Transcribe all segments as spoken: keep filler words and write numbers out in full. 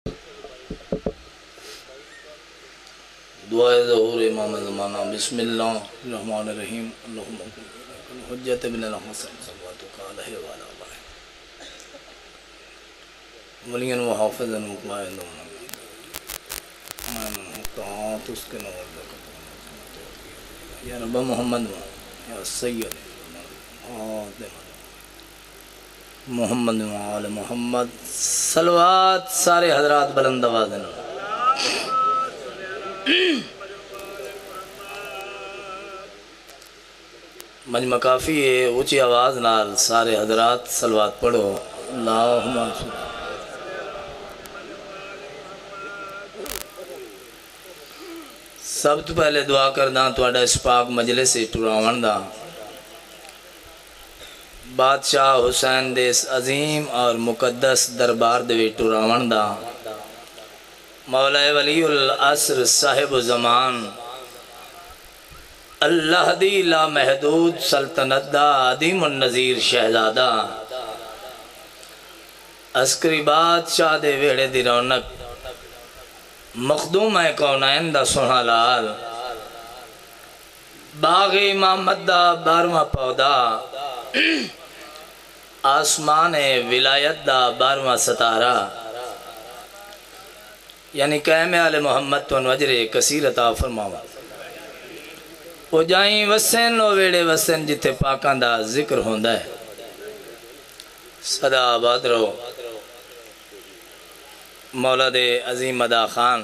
دعائے ظہور امام زمانہ بسم اللہ الرحمن الرحیم اللہم حجت ابن الحسن صلواتک علیہ وعلا علیہ ولین و حافظ مقمائن مقتعات اس کے نور یا رب محمد یا سید محمد وعال محمد صلوات سارے حضرات بلند آواز ہیں مجمع کافی ہے اونچی آواز نال سارے حضرات صلوات پڑھو اللہم صلی سب تو پہلے دعا کرداں تواڈا اس پاک مجلس سے ٹراون دا بادشاہ حسین دے اس عظیم اور مقدس دربار دے ٹراون دا مولا ولی العصر صاحب زمان اللہ دی لا محدود سلطنت دا عظیم النظیر شہزادہ عسکری بادشاہ دے ویڑے دی رونق مخدوم ہے کونین دا سونا لال باغ امامت دا بارواں پودا آسمان ولایت دا بارواں ستارہ یعنی قائم آل محمد تو وجر کثیر عطا فرماوا وہ جائیں وسن و ویڑے وسن جتے پاکاں دا ذکر ہوندا ہے صدا آباد رہو مولا دے عظیم مدا خان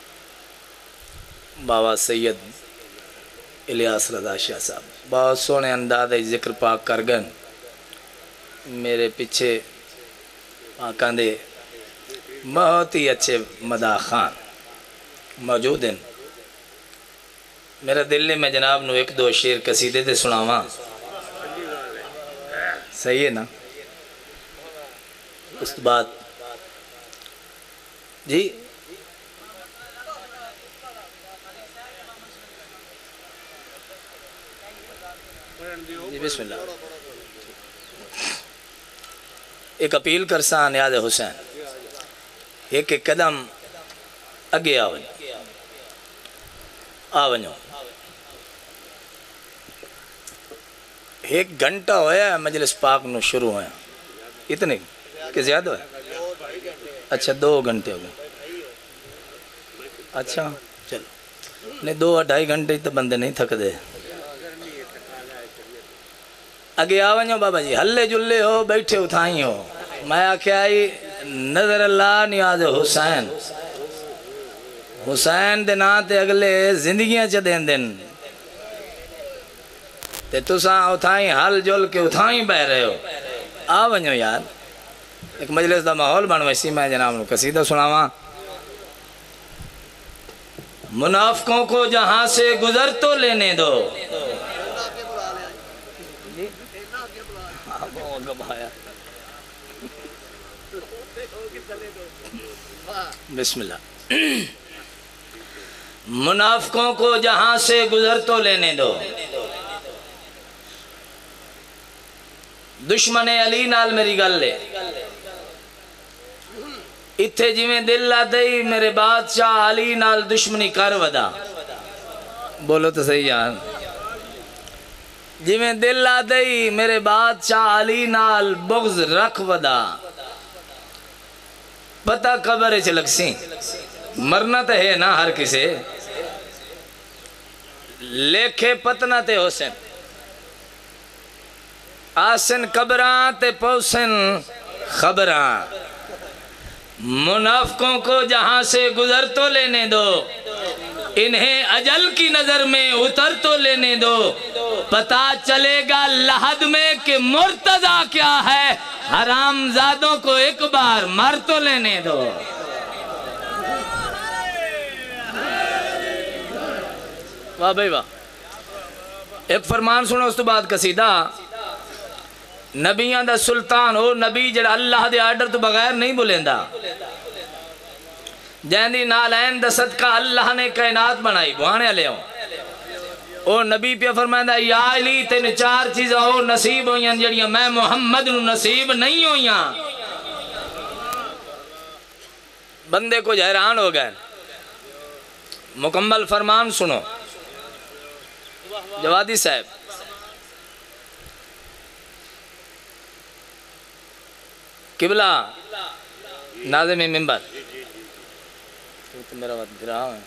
بابا سید الیاس رضا شاہ صاحب بہت سونے انداز ذکر پاک کرگن میرے پیچھے پاکاں دے بہت ہی اچھے مدا خان موجود ہیں میرا دل میں جناب نو ایک دو شیر قصیدے دے سناواں صحیح ہے نا اس بعد جی جی بسم اللہ ایک اپیل کرساں نیاز حسین ایک ایک قدم اگے آونو آونو ایک گھنٹہ ہویا ہے مجلس پاک نو شروع ہویا اتنے کہ زیادہ ہویا اچھا دو گھنٹے ہو گئے اچھا چلو نہیں دو ڈھائی گھنٹے تو بندے نہیں تھک دے اگے آونو بابا جی ہلے جلے ہو بیٹھے اتھائیں ہو میں آکھے آئی نظر اللہ نیاز حسین حسین دے ناتے اگلے زندگیاں چا دین دن تے تساں اتھائیں حل جل کے اتھائیں بہ رہے ہو آونو یار ایک مجلس دا ماحول بن ویسی میں جناب نو قصیدہ سناواں منافقوں کو جہاں سے گزر تو لینے دو بسم اللہ منافقوں کو جہاں سے گزر تو لینے دو دشمن علی نال میری گل لے اتھے جی میں دل لا دئی میرے بادشاہ علی نال دشمنی کر ودا بولو تو صحیح یار جی میں دل لا دئی میرے بادشاہ علی نال بغض رکھ ودا پتہ قبر چلک سی مرنا تے ہے نا ہر کسے لیکھے پتنا تے حسین آسن قبران تے پوسن خبران منافقوں کو جہاں سے گزر تو لینے دو انہیں اجل کی نظر میں اتر تو لینے دو پتا چلے گا لحد میں کہ مرتضی کیا ہے حرام زادوں کو ایک بار مر تو لینے دو واہ بھائی واہ ایک فرمان سنو اس تو بعد قصیدہ نبیان دا سلطان ہو نبی جڑا اللہ دے آرڈر تو بغیر نہیں بولیندا جہندی نالین دا صدقہ اللہ نے کائنات بنائی بوانے علیہ ہوں او نبی پہ فرمائندہ یا علی تین چار چیزیں ہو نصیب ہوئیاں جڑیاں میں محمد نو نصیب نہیں ہوئیاں بندے کو حیران ہو گئے. مکمل فرمان سنو جوادی صاحب. قبلہ ناظم منبر میرا وقت گرا ہے.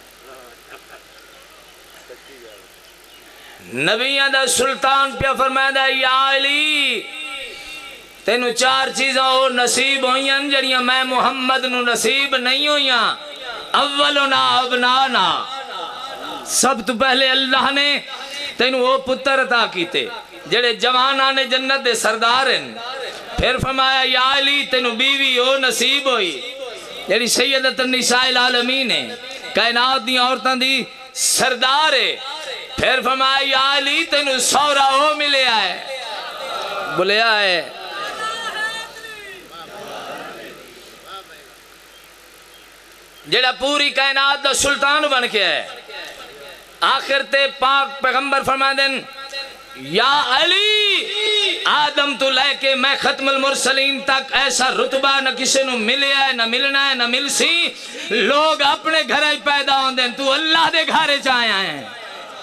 نبیاں دا سلطان پیا فرمایا یا علی تینو چار چیزاں اور نصیب ہوئیاں جڑیاں میں محمد نو نصیب نہیں ہوئیاں. اولنا ابنانا، سب تو پہلے اللہ نے تینو وہ پتر عطا کیتے جڑے جوانان جنت دے سردار ہیں. پھر فرمایا یا علی تینو بیوی او نصیب ہوئی جڑی سیدت النساء العالمین ہے، کائنات دی عورتاں دی سردار ہے. پھر فرمایا یا علی تینو سورا او ملے آئے بلیا ہے. جڑا پوری کائنات دا سلطان بن کے ہے. آخر تے پاک پیغمبر فرما دیں یا علی آدم تو لے کے میں ختم المرسلین تک ایسا رتبہ نہ کسی نو ملے ہے نہ ملنا ہے نہ مل سی. لوگ اپنے گھر ہی پیدا ہوں دیں تو اللہ دے گھر چاہے آئے ہیں.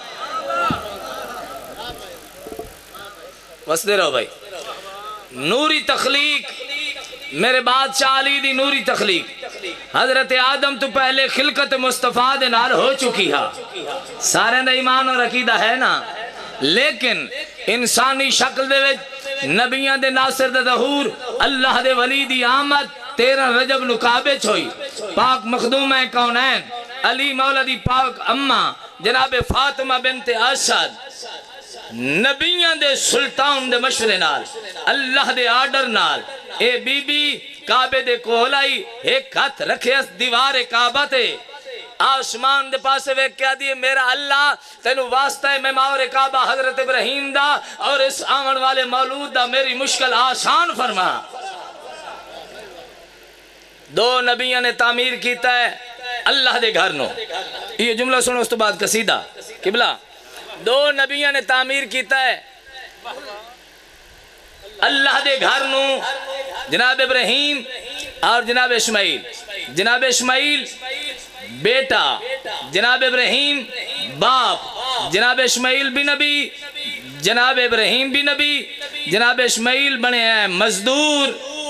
وسدے رہو بھائی. نوری تخلیق میرے بادشاہ علی دی نوری تخلیق حضرت آدم تو پہلے خلقت مصطفیٰ دے نال ہو چکی ہے. سارے دا ایمان اور عقیدہ ہے نا، لیکن انسانی شکل دے وچ نبیاں دے ناصر دے ظہور اللہ دے ولی دی آمد تیرہ رجب نو کعبے چھوئی. پاک مخدوم کونین علی مولا دی پاک اماں جناب فاطمہ بنت اسد نبیاں دے سلطان دے مشورے نال اللہ دے آرڈر نال اے بی بی کعبے دے کول آئی، ایک ہاتھ رکھے اس دیوار کعبہ تے آسمان دے پاسے ویک کیا دیئے میرا اللہ تینو واسطہ ہے میں ماور کعبہ حضرت ابراہیم دا اور اس آمن والے مولود دا میری مشکل آسان فرما. دو نبیوں نے تعمیر کیتا ہے اللہ دے گھر نو. یہ جملہ سنو اس تو بعد قصیدہ. قبلہ دو نبیوں نے تعمیر کیتا ہے اللہ دے گھر نو، جناب ابراہیم اور جناب اسماعیل. جناب اسماعیل بیٹا، جناب ابراہیم باپ. جناب اسماعیل بھی نبی، جناب ابراہیم بھی نبی. جناب اسماعیل بنے ہیں مزدور،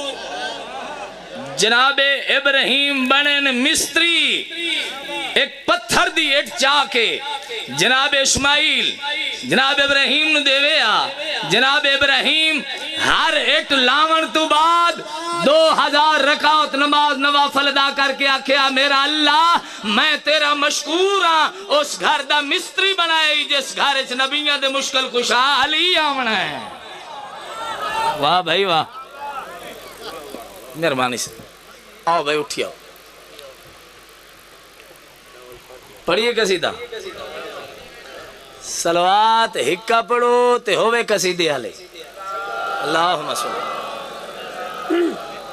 جناب ابراہیم بنے مستری. ایک پتھر دی اٹ چاہ کے جناب اسماعیل جناب ابراہیم نو دے ویا. جناب ابراہیم ہر اٹ لاون تو بعد دو ہزار رکعت نماز نوافل ادا کر کے آکھیا میرا اللہ میں تیرا مشکور ہاں اس گھر دا مستری بنائے جس گھر اچ نبیاں دے مشکل کشا علی آمنا ہے. واہ بھائی واہ، مہربانی سے آؤ بھائی اٹھی آؤ. پڑھئے قصیدہ صلوات ہکا پڑھو تے ہوئے قصیدے حلے. اللہم صلی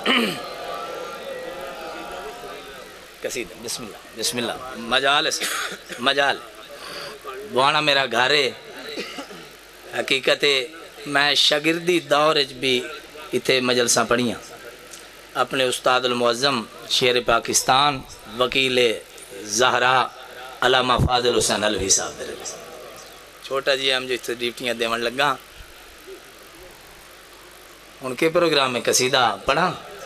قصیدہ. بسم اللہ بسم اللہ. مجال سے مجال بوانا میرا گھارے. حقیقت میں شاگردی دور بھی اتھے مجلساں پڑھیاں. اپنے استاد المعظم شیر پاکستان وکیل زہرا علامہ فاضل حسین علوی صاحب دے رہے. چھوٹا جی ہم جو اتھے ڈیوٹیاں دیون لگا ان کے پروگرام میں قصیدہ پڑھا.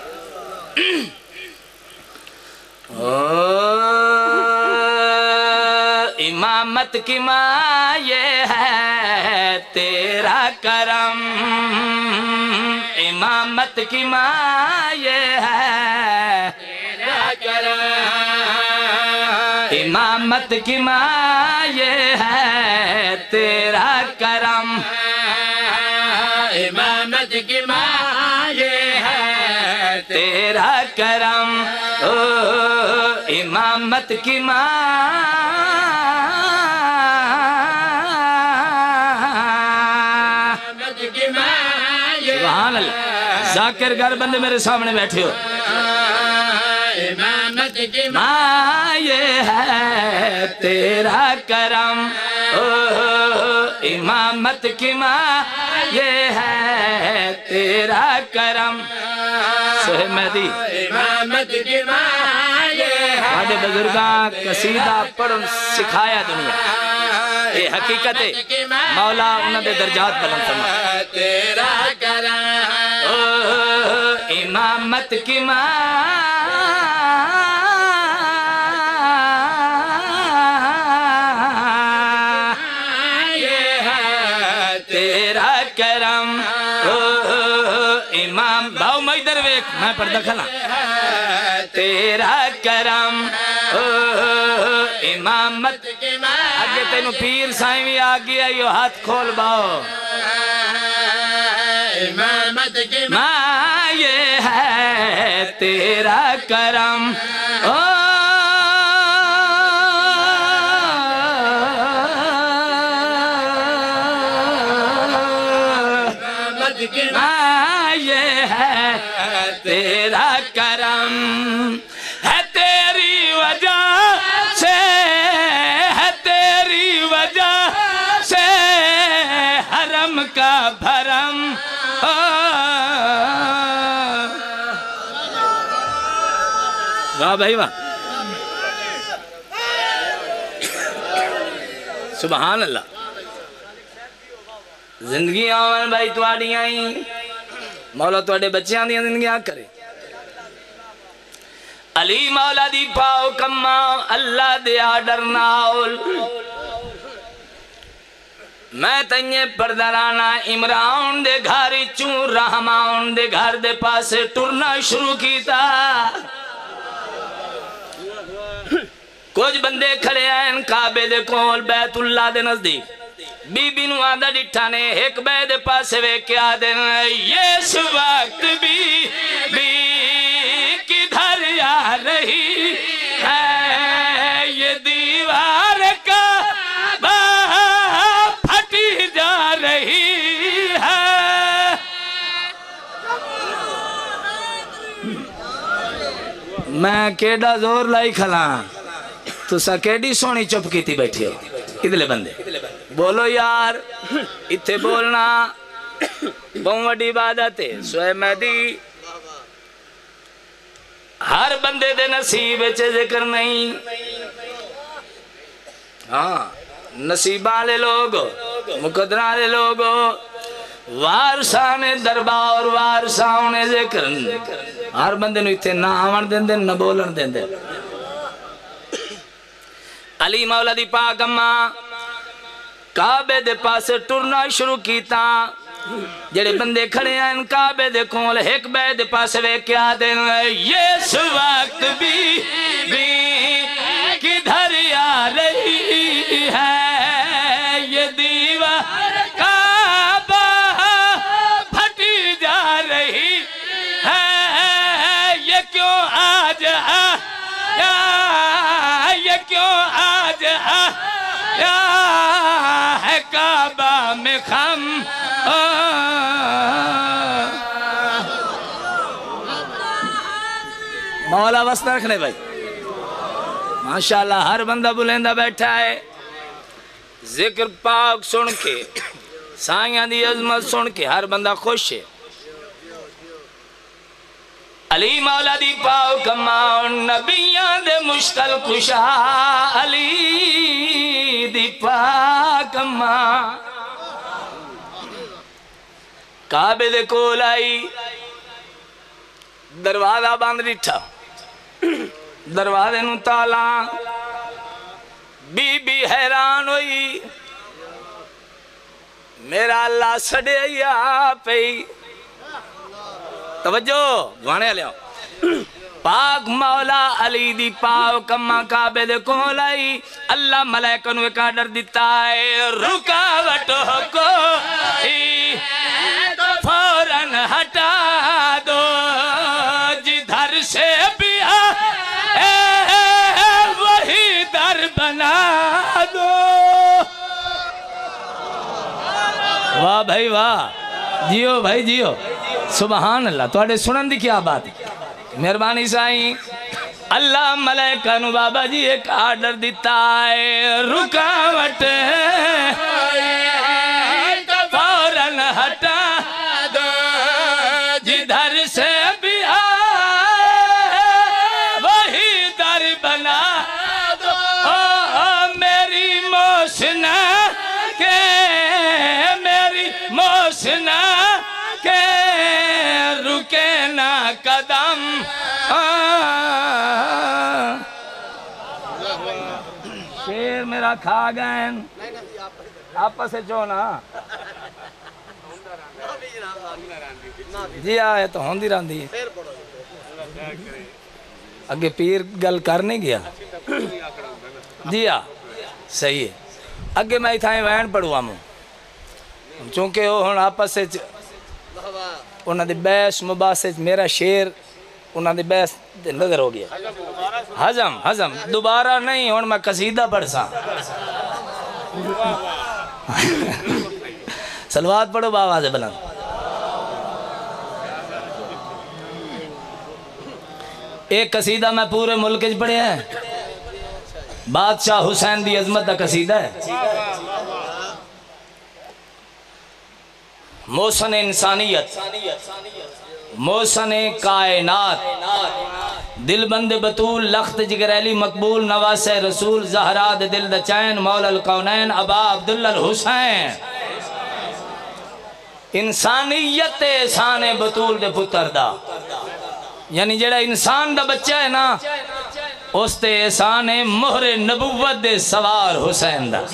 امامت کی ماں یہ ہے تیرا کرم، امامت کی ماں یہ ہے تیرا کرم، امامت کی ماں یہ ہے تیرا کرم، امامت کی ماں یہ ہے تیرا کرم. امامت کی ماں سبحان اللہ. ذاکر گر بندے میرے سامنے بیٹھے ہو. امامت کی ماں یہ ہے تیرا کرم، امامت کی ماں یہ ہے تیرا کرم. سہیب مہدی. امامت کی ماں یہ دے بزرگاں قصیدہ پڑھن سکھایا دنیا یہ حقیقت ہے مولا انہوں دے درجات بلند فرما تیرا کرم امامت کی ماں یہ ہے تیرا کرم امام باؤ میں ادھر ویک میں پردہ کھلا تیرا کرم امامت آگے تینو پیر سائیں بھی آگی آئیو ہاتھ کھول باؤ امامت کی ماں یہ ہے تیرا کرم امامت کی ماں یہ ہے تیرا کرم ہے تیری وجہ سے ہے تیری وجہ سے حرم کا بھرم واہ بھائی واہ سبحان اللہ زندگی آمان بھائی تواڑی آئیں مولا تواڑے بچیاں دیا زندگیاں کرے علی مولا دی پاؤ کما اللہ دیا ڈرناول میں تنیہ پردرانا عمران دے گھاری چون رحمان دے گھر دے پاسے ٹرنا شروع کیتا کچھ بندے کھڑے ہیں کعبے دے کول بیت اللہ دے نزدیک بی بی نو آدھا ڈٹھانے ایک بے دے پاسے وے کیا دن یہ اس وقت بی بی کدھر آ رہی ہے یہ دیوار کا پھٹی جا رہی ہے میں کیڑا زور لائی کھلا تو سا کیڑی سونی چپ کی تھی بیٹھی ہو ادھلے بندے بولو یار اتھے بولنا بہت وڈی عبادت ہے سوئے مہدی ہر بندے دے نصیب چے ذکر نہیں ہاں نصیبان لے لوگو مقدران لے لوگو وارسان دربار وارسان ذکر ہر بندے نو اتھے نہ آون دیں دیں نہ بولن دیں دیں علی مولا دی پاک اماں کعبے دے پاسے ٹرنا شروع کیتا جڑے بندے کھڑے ہیں کعبے دے کول ایک بے دے پاسے وے کیا دن یہ اس وقت بھی بھی کدھر آ رہی ہے یہ دیوار کعبہ پھٹی جا رہی ہے یہ کیوں آج آیا یہ کیوں آج آیا ہے کعبہ میں خم مولا وسط رکھنے بھائی ماشاءاللہ ہر بندہ بلندہ بیٹھا ہے ذکر پاک سن کے سائیاں دی عظمت سن کے ہر بندہ خوش ہے علی مولا دی پاک کماؤ نبیان دے مشکل کشا علی دی پاک کماؤ کعبے دے کول آئی دروازہ باندھ ریٹھا دروازے نو تالا بی بی حیران ہوئی میرا اللہ سڑے یا پئی توجہ وانے لے آؤ پاک مولا علی دی پاک کما کعبے دے کول آئی اللہ ملائکہ نو ایک آرڈر دیتا ہے رکاوٹوں کو فوراً ہٹا دو جدھر سے بھی آئے وہی در بنا دو واہ بھائی واہ جیو بھائی جیو سبحان اللہ تو اڑے سنن دی کیا بات مہربانی سائیں اللہ ملائکہ نو بابا جی ایک آرڈر دیتا ہے رکاوٹ فوراً ہٹا دو جدھر سے بھی آئے وہی در بنا قدم شیر میرا کھا گئے آپس سے چونا جی آئے تو ہوندی راندی ہے اگے پیر گل کر نہیں گیا جی آ صحیح ہے اگے میں تھائیں وین پڑھوا موں چونکہ وہ ہن آپس سے انہاں دی بیس مباحث میرا شیر انہاں دی بیس نظر ہو گیا حضم حضم دوبارہ نہیں ہن میں قصیدہ پڑھ سا سلوات پڑھو باواز بلند ایک قصیدہ میں پورے ملک اچ پڑھے ہیں بادشاہ حسین دی عظمت دا قصیدہ ہے محسن انسانیت محسن کائنات دل بند بطول لخت جگریلی مقبول نواس رسول زہراد دل دا چین مولا القونین ابا عبداللہ الحسین انسانیت احسان بطول دے پتر دا یعنی جڑا انسان دا بچہ ہے نا اس تے احسان مہر نبوت دے سوار حسین دا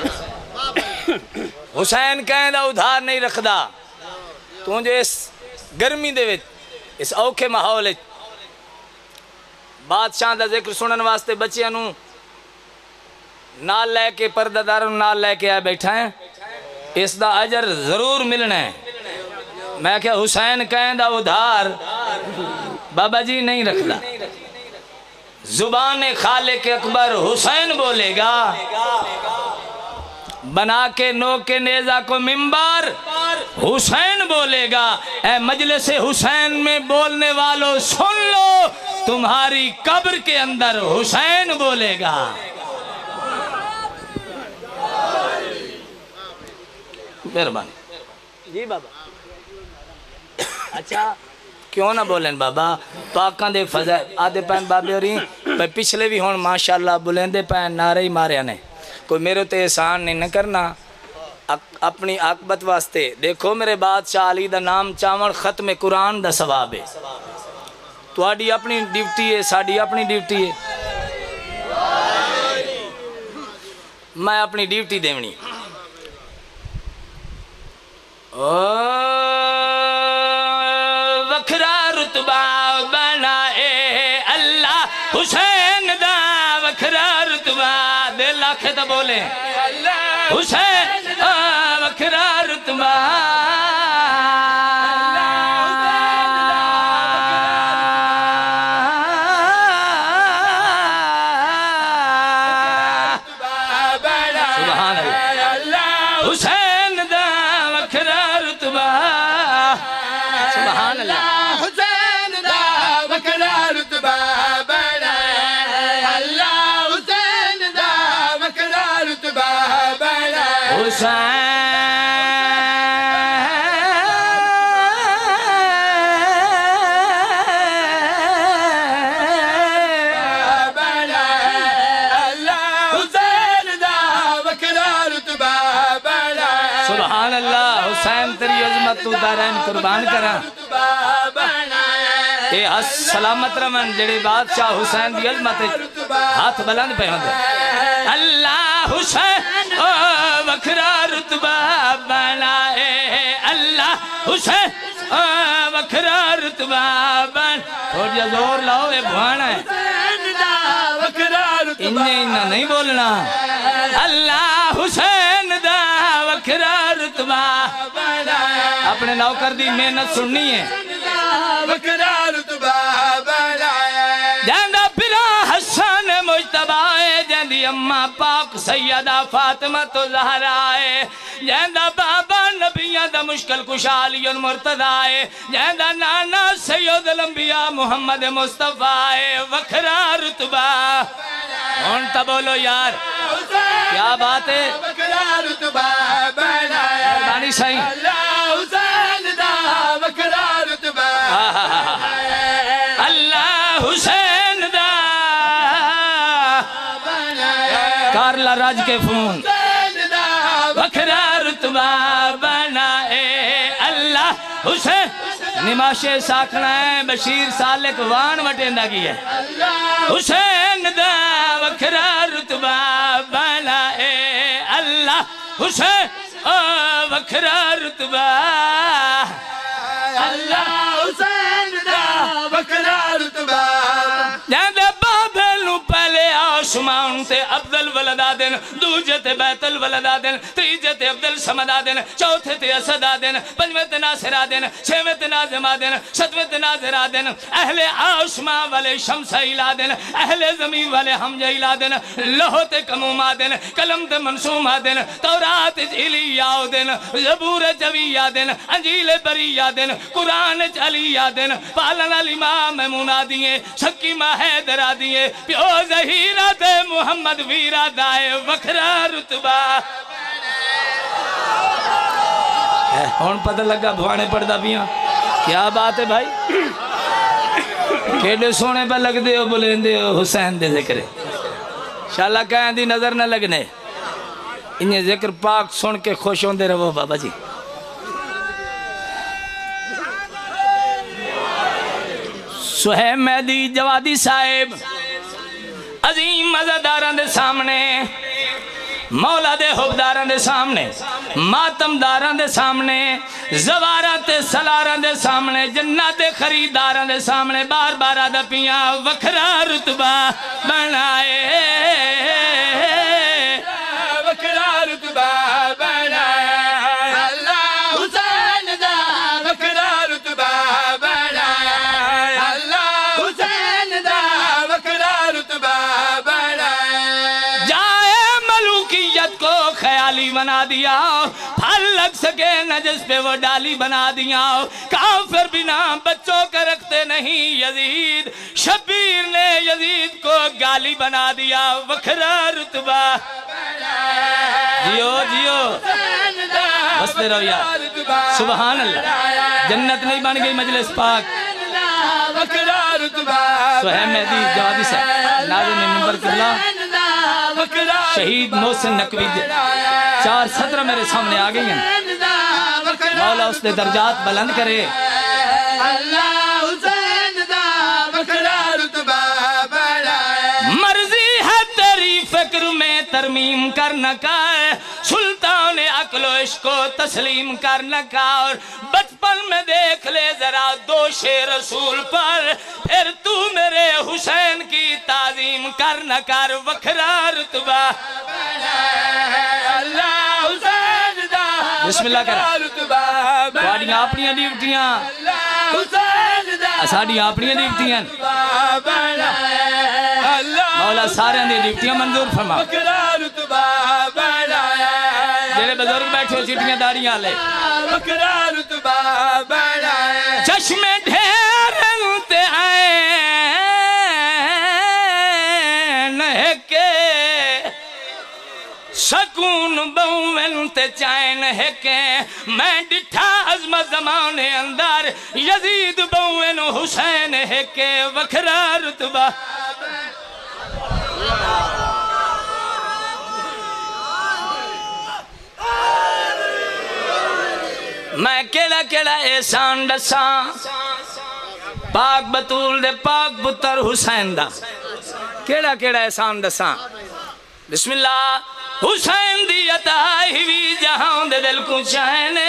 حسین کہیں دا ادھار نہیں رکھ دا تو جو اس گرمی دے وچ اس اوکھے ماحول بادشاہ دا ذکر سنن واسطے بچیاں نو نال لے کے پردہ داروں نال لے کے آئے بیٹھا ہیں اس دا اجر ضرور ملنا ہے میں کہا حسین کہیں دا ادھار بابا جی نہیں رکھتا زبان خالق اکبر حسین بولے گا بنا کے نو کے نیزہ کو منبر حسین بولے گا اے مجلس حسین میں بولنے والوں سن لو تمہاری قبر کے اندر حسین بولے گا مہربانی جی بابا اچھا کیوں نہ بولیں بابا پاکاں دے فضائل آدھے پین بابے اور ہی پچھلے بھی ہون ماشاءاللہ بلندے پین نعرہ ہی مارے نے کوئی میرے تے احسان نہیں نہ کرنا اپنی عاقبت واسطے دیکھو میرے بادشاہ علی دا نام چاون ختم قرآن دا ثواب ہے تو آڈی اپنی ڈیوٹی ہے ساڑی اپنی ڈیوٹی ہے میں اپنی ڈیوٹی دیونی وکھرا رتبہ بنائے اللہ حسین دا وکھرا رتبہ دے لاکھے تا بولے حسین وکھرا رتبہ سبحان اللہ حسین دا وکھرا رتبہ سبحان اللہ حسین دا وکھرا رتبہ بنائے اللہ حسین دا وکھرا رتبہ بنائے حسین سبحان اللہ حسین تیری عظمت تو دارین قربان کرا اے سلامت رمن جڑے بادشاہ حسین دی عظمت ہاتھ بلند پہ ہوں دے اللہ حسین وکھرا رتبہ بنائے اللہ حسین وکھرا رتبہ بن تھوڑی زور لاؤ اے بھوانا ہے انہیں انہیں نہیں بولنا اللہ حسین دا وکھرا رتبہ اپنے نوکر دی محنت سننی ہے وکھرا رتبہ جاندہ پھرا حسن مجتبہ جاندی اممہ پاک سیدہ فاطمہ تو زہرہ جاندہ بابا نبیہ دا مشکل کشالی مرتضی جاندہ نانا سید الانبیاء محمد مصطفیٰ وکھرا رتبہ ہونتا بولو یار کیا بات ہے وکھرا رتبہ بنائے بانی صحیح اللہ حسین دا وکھرا رتبہ اللہ حسین دا کارلا راج کے فون وکھرا رتبہ بنائے اللہ حسین نماشے ساکھنا ہے بشیر سالک وان وٹیندا کی ہے حسین دا وکھرا رتبہ بنا اے اللہ حسین وکھرا رتبہ اللہ حسین دا وکھرا رتبہ جاندے بابل نو پہلے آسمان تے افضل ولدا دن دوجے تے بیت الولدا دن تیجے تے افضل سمدا دن چوتھے تے اسدا دن پنجویں تے ناصرہ دن چھویں تے ناظمہ دن ستویں تے ناظرہ دن اہل آسمان والے شمس علا دن اہل زمین والے حمزہ علا دن لوح تے کموما دن قلم تے منصومہ دن تورات علیہ دن زبور جویہ دن انجیل بریہ دن قرآن علیہ دن پالن الامام منادیے شکیمہ حیدرہ دیے پیو زہیرہ دے محمد ویرہ دائے وکھرا رتبہ ہون پتہ لگا بھوانے پڑھدا بیاں کیا بات ہے بھائی کیڑے سونے پہ لگ دے ہو بلندے ہو حسین دے ذکر انشاءاللہ کہیں دی نظر نہ لگنے انہیں ذکر پاک سن کے خوش ہوندے رہو بابا جی سہیب مہدی جوادی صاحب عظیم مزداران دے سامنے مولا دے حبداران دے سامنے ماتم داران دے سامنے زوارات سلاران دے سامنے جنات خریداران دے سامنے بار بار آدھا پیاں وکھرا رتبہ بنائے وکھرا رتبہ بنائے اللہ حسین دا وکھرا رتبہ بنائے اللہ حسین دا وکھرا رتبہ بنائے جائے ملوکیت کو خیالی بنا دیا پھل لگ سکے نہ جس پہ وہ ڈالی بنا دیا کافر بنا بچوں کا رکھتے نہیں یزید شبیر نے یزید کو گالی بنا دیا وکھرا رتبہ جیو جیو بستے رہو یار سبحان اللہ جنت نہیں بن گئی مجلس پاک وکھرا رتبہ سہیب مہدی جوادی صاحب ناظم منبر قبلہ شہید محسن نقوی چار سترہ میرے سامنے آ گئی ہیں مولا اس نے درجات بلند کرے اللہ حسین دا وکھرا رتبہ بنائے مرضی ہے تیری فکر میں ترمیم کرنا کا سلطان عقل و عشق کو تسلیم کرنا کا اور بچپن میں دیکھ لے ذرا دوش رسول پر پھر تو میرے حسین کی تعظیم کرنا کر وکھرا رتبہ اللہ حسین دا بسم اللہ کرا رتبہ باڑیاں اپنیاں ڈیوٹیاں حسین دا ساڑیاں اپنیاں ڈیوٹیاں اللہ مولا سارے دے ڈیوٹیاں منظور فرما وکھرا رتبہ بنائے جڑے بزرگ بیٹھے ہو چیٹیاں داڑیاں لے وکھرا رتبہ بنائے چشم ڈھیر تے آئے نہ کے سکون بہوین تے چائن ہے کہ میں ڈٹھا عظم زمانے اندر یزید بہوین حسین ہے کہ وکھرا رتبہ میں کیڑا کیڑا احسان ڈساں پاک بطول دے پاک پتر حسین دا کیڑا کیڑا احسان ڈساں بسم اللہ حسین دی عطائی بھی جہاں دے دل کو چاہنے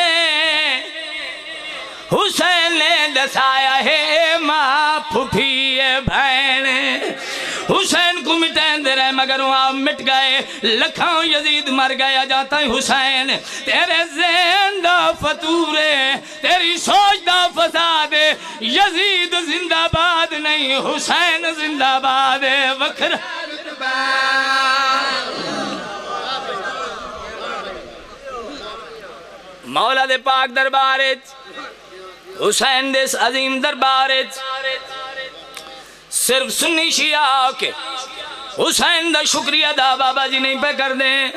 حسین نے دسایا ہے ماں پھوپھی بھین حسین کو مٹین دے رہے مگر وہاں مٹ گئے لکھاں یزید مر گیا جاتا ہے حسین تیرے ذہن دا فتورے تیری سوچ دا فساد یزید زندہ باد نہیں حسین زندہ باد وکھرا مولا دے پاک دربارت حسین دے عظیم دربارت صرف سنی شیعہ کے حسین دا شکریہ دا بابا جی نہیں پہ کر دیں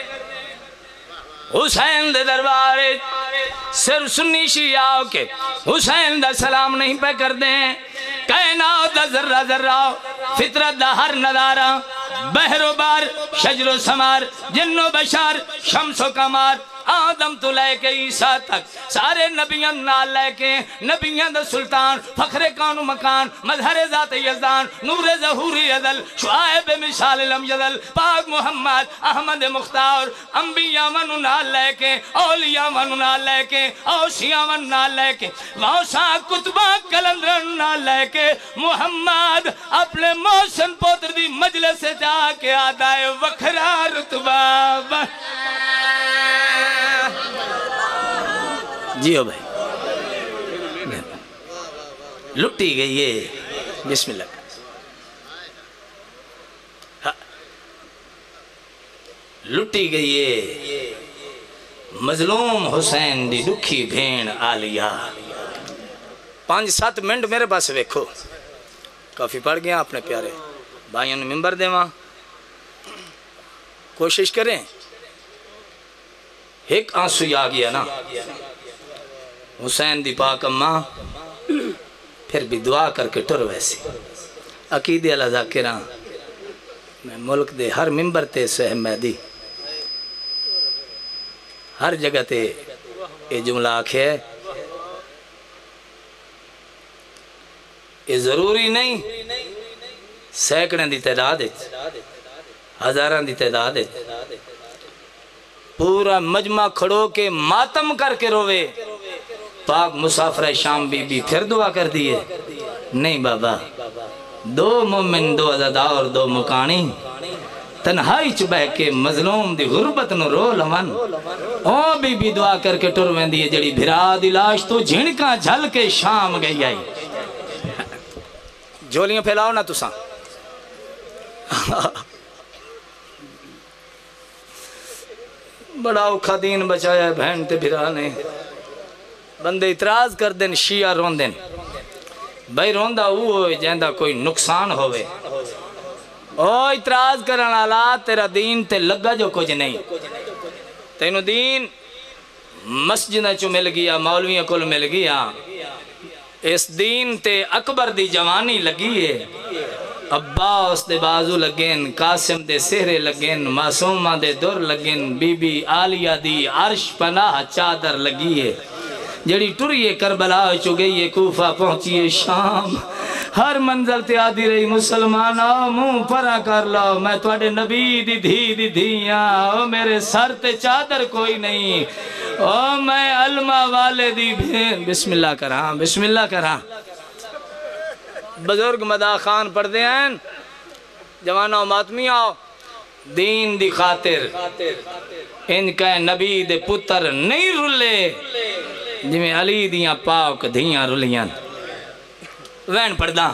حسین دے دربارت صرف سنی شیعہ کے حسین دا سلام نہیں پہ کر دیں کائنات دا ذرہ ذرہ فطرت دا ہر نظارہ بحر و بار شجر و سمار جن و بشار شمس و کمار آدم تو لے کے عیسیٰ تک سارے نبیان نال لے کے نبیان دا سلطان فخر کانو مکان مظہر ذات یزدان نور ظہوری ازل شعائب مثال لم یزل پاک محمد احمد مختار انبیاء منو نال لے کے اولیاء منو نال لے کے اوشیاء منو نال لے کے غوثہ کتبہ کلندرن نال لے کے محمد اپنے موشن پوتر دی مجلس سے جا کے آدھائے وکھرا رتبہ جیو بھائی لٹی گئی ہے بسم اللہ لٹی گئی ہے مظلوم حسین دی دکھی بھین آلیا پانچ سات منٹ میرے پاس ویکھو کافی پڑھ گیا اپنے پیارے بھائیوں نے ممبر دے وہاں کوشش کریں ایک آنسو آ گیا نا حسین دی پاک اماں پھر بھی دعا کر کے ٹر ویسی عقیدے اللہ ذاکران میں ملک دے ہر ممبر تے سہم مہدی ہر جگہ تے یہ جملہ آکھے یہ ضروری نہیں سینکڑیں دی تعداد ہزاراں دی تعداد پورا مجمع کھڑو کے ماتم کر کے روے پاک مسافر شام بی بی پھر دعا کر دیئے نہیں بابا دو مومن دو عزدہ اور دو مکانی تنہائی چبہ کے مظلوم دی غربت نو رو لمن او بی بی دعا کر کے ٹر میں دیئے جڑی بھرا دی لاش تو جھنکا جھل کے شام گئی آئی جھولیاں پھیلاؤ نا تساں بڑا اوکھا دین بچایا بہن تے بھرا نے بندے اعتراض کر دیں شیعہ رون دیں بھائی روندہ وہ ہوئے جہندہ کوئی نقصان ہوئے او اعتراض کرن آلا تیرا دین تے لگا جو کچھ نہیں تینو دین مسجدہ چو مل گیا مولویاں کل مل گیا اس دین تے اکبر دی جوانی لگی ہے عباس دے بازو لگین قاسم دے سہرے لگین معصومہ دے دور لگین بی بی آلیہ دی عرش پناہ چادر لگی ہے جڑی ٹریے کربلا چو گئی ہے کوفہ پہنچیے شام ہر منزل تے آدھی رہی مسلمان آؤ منہ پرا کر لو میں توڑے نبی دی دھی دی دھیاں او میرے سر تے چادر کوئی نہیں او میں علمہ والے دی بھین بسم اللہ کرہاں بسم اللہ کرہاں بزرگ مدا خان پڑھ دے ہیں جوانہ و ماتمی آؤ دین دی خاطر ان کا نبی دے پتر نہیں رلے جی میں علی دیاں پاک دھیاں رلیاں وین پڑھ دا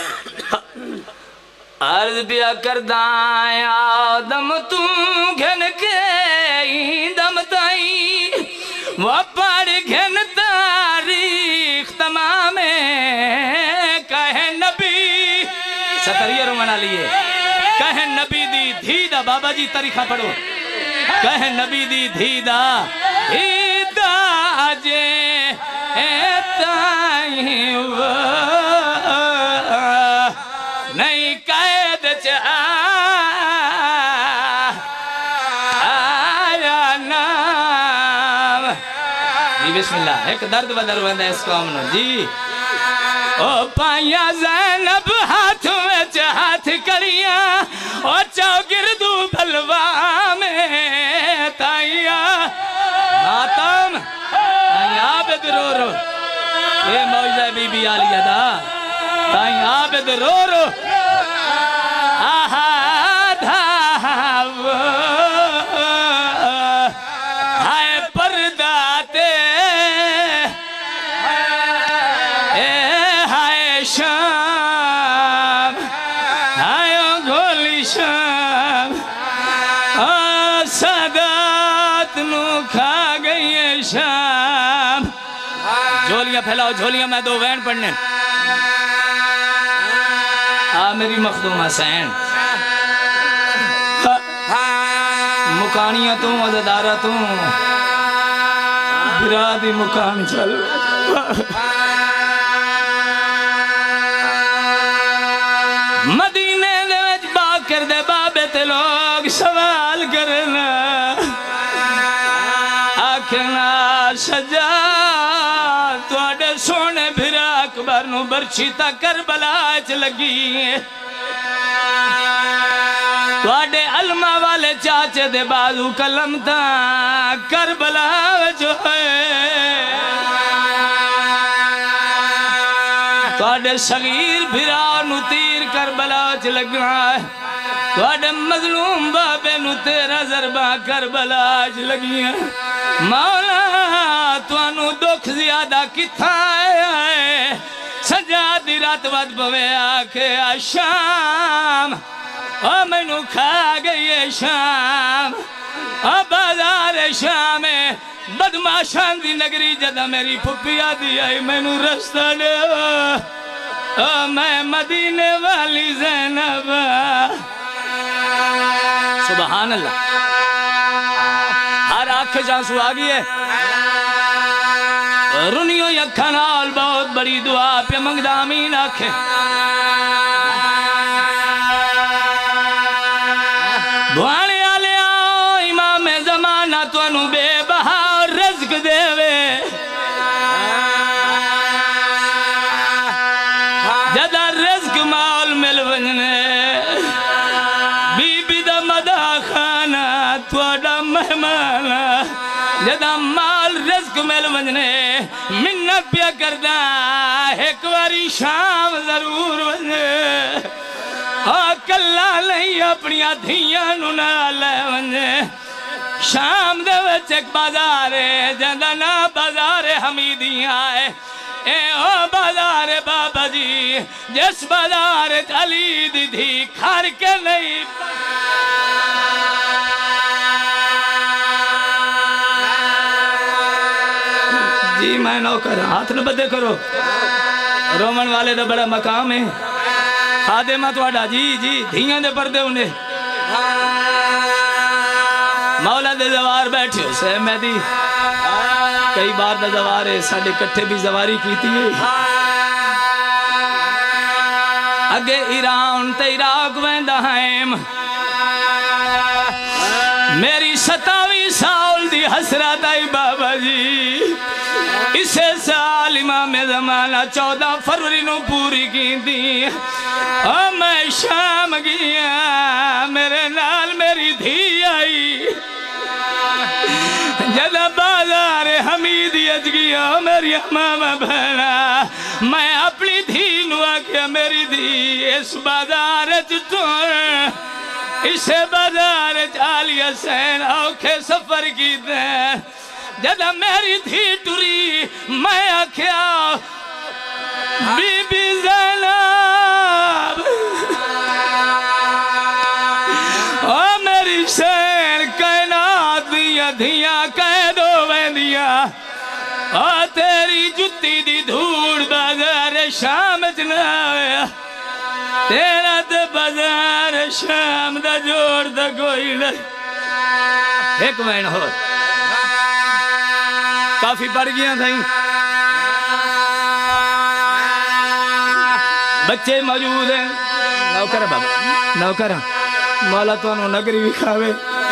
عرض بیا کردائیں آدم تو گھن کے دم تائی وہ پڑھ گھن تاریخ تمام کہے نبی ستریہ رومنا لیے کہے نبی دی دھیدہ بابا جی تاریخہ پڑھو کہے نبی دی دھیدہ دھیدہ جے تائیں وہ نہیں قید چاہ آیا نام جی بسم اللہ ایک درد بدر بندہ اس قوم نے جی او پائیا زینب ہاتھ میں چاہت کریاں او چاو گردو بلوا میں تائیا ماتم تائیں عابد رو رو یہ موجزہ بی بی آلیہ دا تائیں عابد رو رو آہا دھاو ہائے پرداتے اے ہائے شام ہائے گھولی شام سادات نو کھا گئی ہے شام جھولیاں پھیلاؤ جھولیاں میں دو وین پڑھنے آ میری مخدوم حسین مکانیاں توں عزدارہ توں برادی مکان چل مدینے دے وچ باکر دے بابے تے لوگ سوال کرنا سجاد تواڈے سونے بھرا اکبر نو برچھی تا کربلا چ لگی ہے تواڈے علمہ والے چاچے دے بازو کلم تا کربلا جو ہے تواڈے صغیر بھرا نو تیر کربلا چ لگنا ہے تواڈے مظلوم بابے نو تیرا ضربہ کربلا چ لگی ہے مولا توانو دکھ زیادہ کتھاں ہے سجاد دی رات ود پوے آکھے شام او میں نو کھا گئی ہے شام او بازار شام بدماشان دی نگری جدہ میری پھپیا دی آئی میں نو رستہ دے او میں مدینے والی زینب سبحان اللہ ہر آنکھ جانسو آگئی ہے رنیوں یکھا نال بہت بڑی دعا پہ منگدہ آمین آنکھیں بھوانے آلے آؤ امام زمانہ تو انو بے بہا اور رزق دے وے جدہ رزق مال مل ونجنے بی بی دا مدہ خانہ تواڈا مہمانہ جدہ مال رزق مل ونجنے منت پیا کردہ ایک واری شام ضرور ونجنے کلا نہیں اپنی دھیاں نو نہ لے ونجے شام دے وچ ایک بازار ہے جندہ نا بازار حمیدیاں ہے اے او بازار بابا جی جس بازار علی دی دھی کھار کے نہیں جی میں نوکر ہاتھ نہ بدے کرو رومن والے دا بڑا مقام ہے خادمہ تواڈا جی جی دھیاں دے پردے انہیں مولا دے زوار بیٹھے ہو سے مہدی کئی بار دا زوار ہے ساڑھے کٹھے بھی زواری کیتی ہے اگے ایران تے عراق ویندہ ہائم میری ستاوی سال دی حسرت آئی بابا جی اسے سال امام زمانہ چودہ فروری نو پوری کی دی اور میں شام گیا میرے نال میری دھی آئی جدہ بازار حمیدیت گیا میری امامہ بہنا میں اپنی دھی نو آکیا میری دھی اس بازار چطور اسے بازار چالی حسین اوکھے سفر کی دیں جدہ میری دھی ٹوری میں آکھیا بی بی زینب او میری شیر کائنات دیا دھیاں قیدو ویندیا او تیری جتی دی دھوڑ بازار شام جناویا تیرا دے بازار شام دا جوڑ دا کوئی نہیں ایک وین ہو کافی پڑھ گیا تھیں بچے موجود ہیں نوکر ہے بابا نوکر ہے مولا تو انہوں نگری بھی کھاوے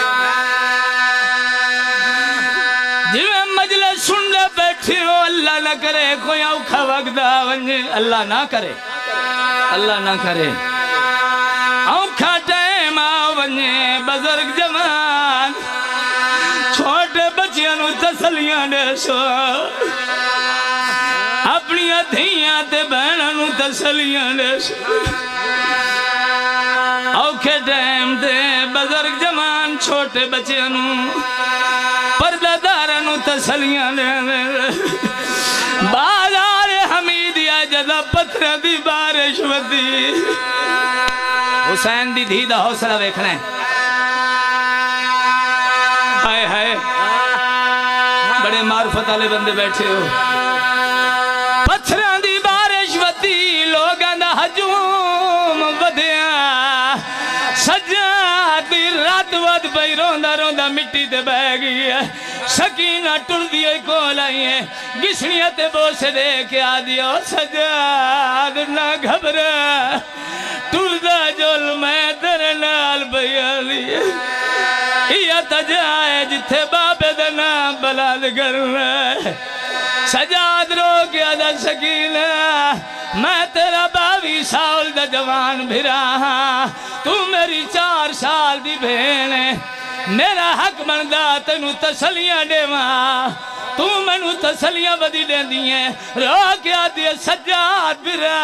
جی میں مجلس سن لے بیٹھی ہو اللہ نہ کرے کوئی اوکھا وقت آونجے اللہ نہ کرے اللہ نہ کرے اوکھا ٹائم آونجے بزرگ جوان چھوٹے بچیاں نو تسلیاں دے سو اپنی دھیاں تے بہناں نو تسلیاں دے سو اوکھے ٹائم تے بزرگ جوان چھوٹے بچیاں نو پردہ داراں نو تسلیاں دے بازار حمیدیہ جدہ پتھر دی بارش ودی حسین دی دھی دا حوصلہ ویکھنا ہے ہائے ہائے بڑے معرفت والے بندے بیٹھے ہو پتھراں دی بارش ودی لوگاں دا ہجوم ودیا سجاد دی رات ود پئی روندا روندا مٹی تے بہ گئی ہے سکینہ ٹر دی کول آئی ہے گسنیاں تے بوسے دے کے آ دیو سجاد نہ گھبرا ٹر دا جول میں تیرے نال پئی آلی یہ تجائے جتھے بابے دنا بلاد کرنا سجاد رو گیا دا سکینہ میں تیرا باوی سال دا جوان بھرا ہاں تو میری چار سال دی بہن ہے میرا حق بندہ تینو تسلیاں دے ماں تو منو تسلیاں بدی دیں دیئے رو گیا دیا سجاد بھرا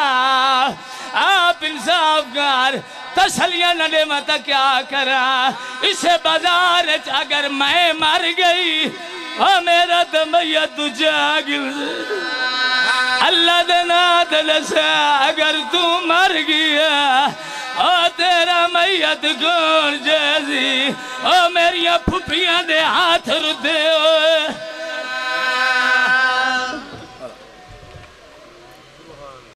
آپ انصاف کار تسلیاں نہ دے ماں تا کیا کرا اسے بازار اگر میں مر گئی اور میرا دمیت تو جاگل اللہ دنا دلسا اگر تو مر گیا اور تیرا میت کون جیسی اور میری پھپیاں دے ہاتھ ردے ہوئے